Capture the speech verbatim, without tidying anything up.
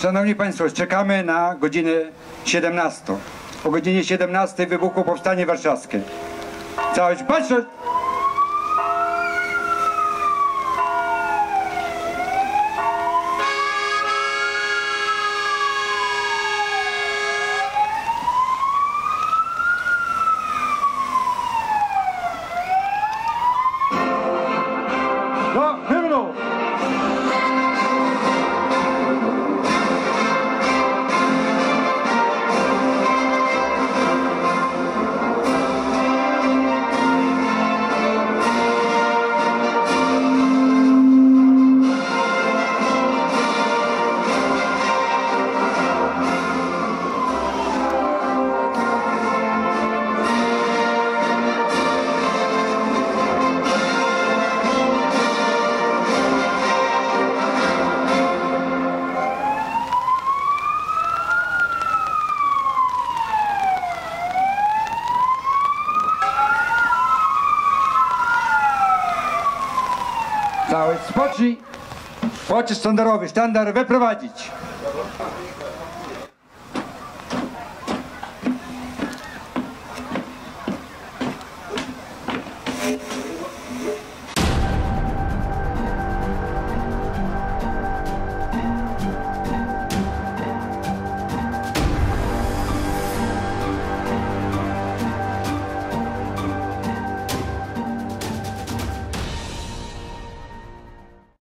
Szanowni Państwo, czekamy na godzinę siedemnastą. O godzinie siedemnastej wybuchło Powstanie Warszawskie. Całość baczność! Do hymnu! Całość spocznij. Pocisk sztandarowy, sztandar wyprowadzić.